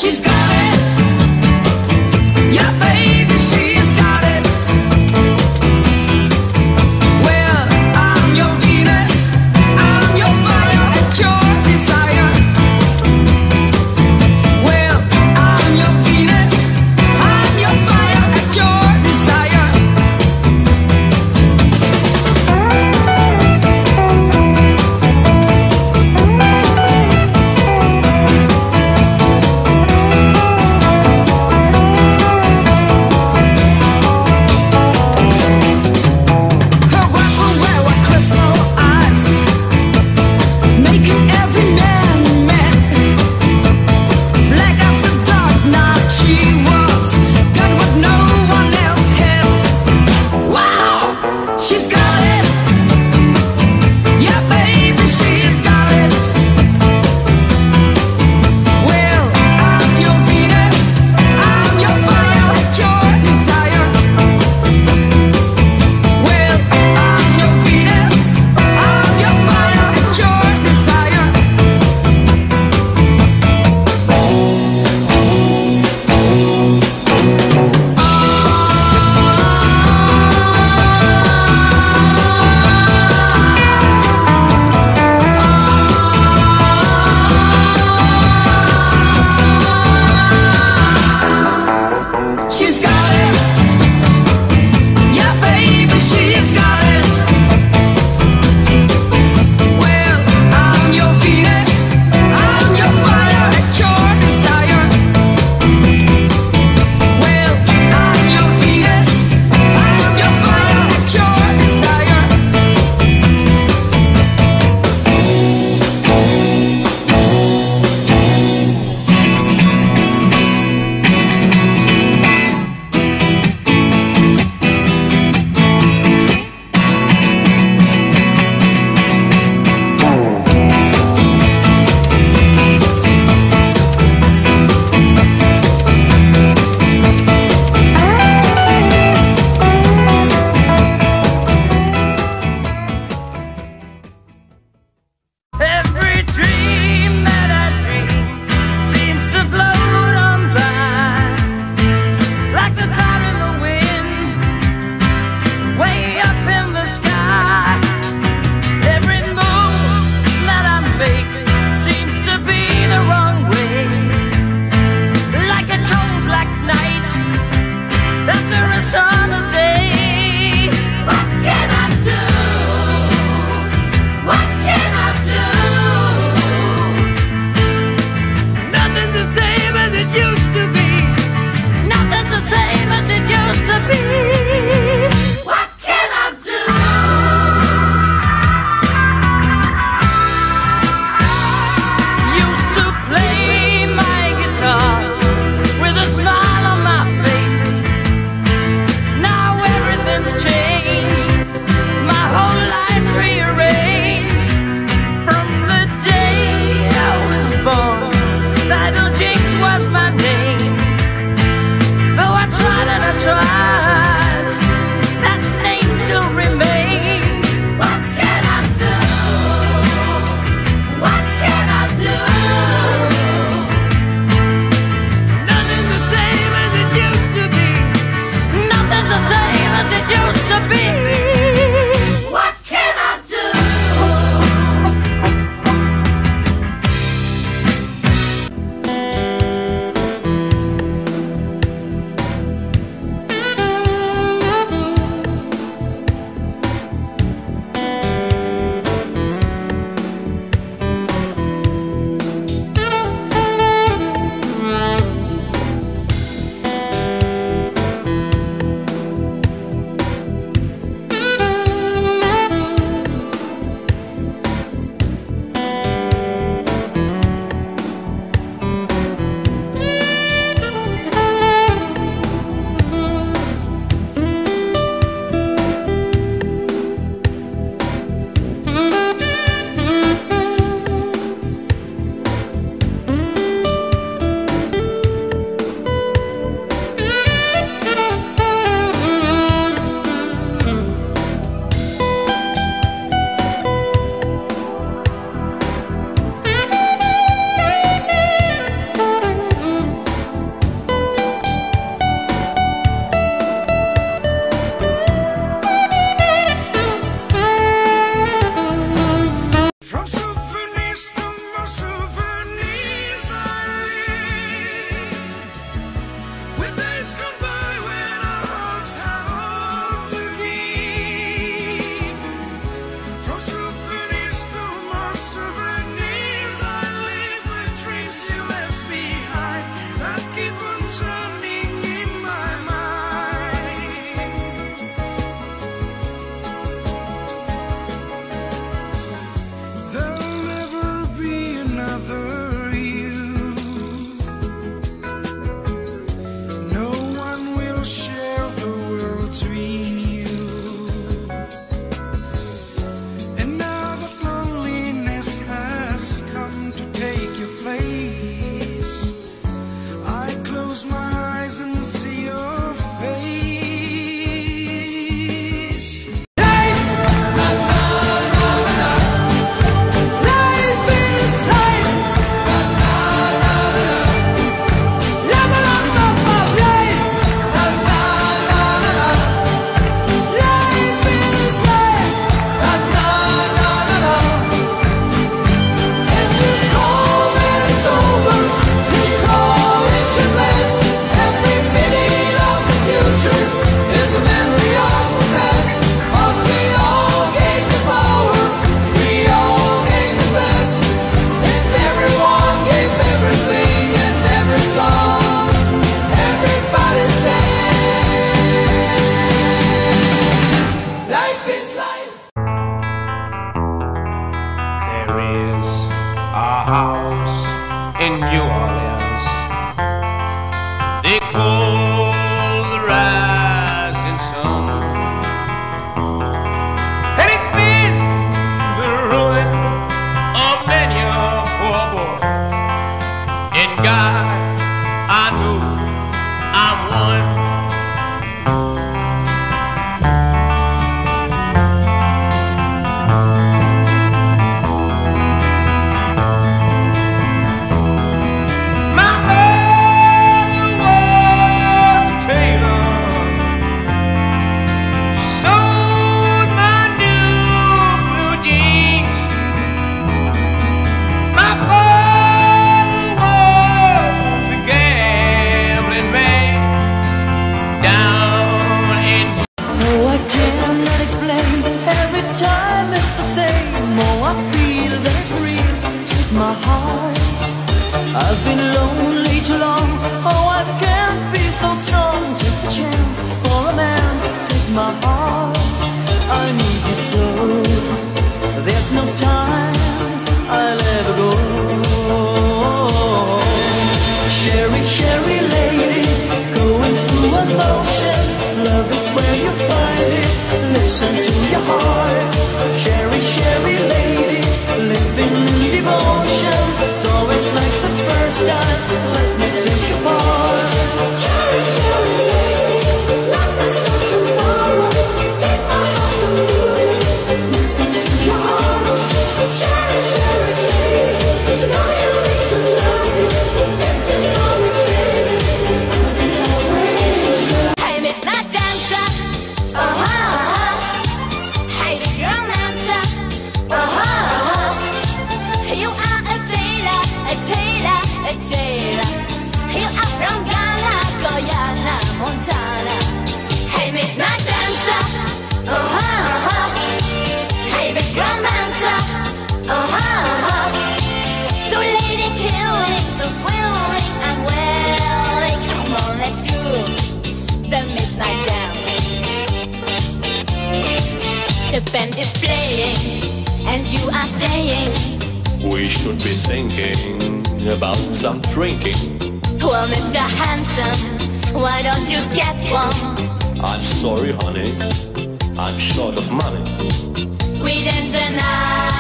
she's got it. Yeah, baby, she's got it. Well, I'm your Venus, I'm your fire, at your desire. Well, I'm your Venus, I'm your fire, at your desire. house in New Orleans. They call the rising sun, and it's been the ruin of many a poor boy. In God, I know I'm one. My heart, I've been lonely too long. Oh, I can't be so strong. Take a chance for a man. Take my heart, I need you so. There's no time I'll ever go. Sherry, Sherry lady, going through emotion. Love is where you find it. Listen to your heart. Sherry, Sherry lady, living in devotion. It's always like the first time. Let me take your part. Sherry, Sherry lady, like there's no tomorrow. Take my heart to lose it. Listen to your heart. Sherry, Sherry lady, to know you is to love you. Everything on me, baby, I'll be always. Hey, midnight dancer, hey, the romancer, you are a sailor, a tailor, a tailor. You are from Ghana, Guyana, Montana. Hey, midnight dancer, hey, big romancer, so lady killing, so swilling and welling. Come on, let's do the midnight dance. The band is playing, and you are saying, we should be thinking about some drinking. well, Mr. Handsome, why don't you get one? I'm sorry, honey, I'm short of money. We dance the night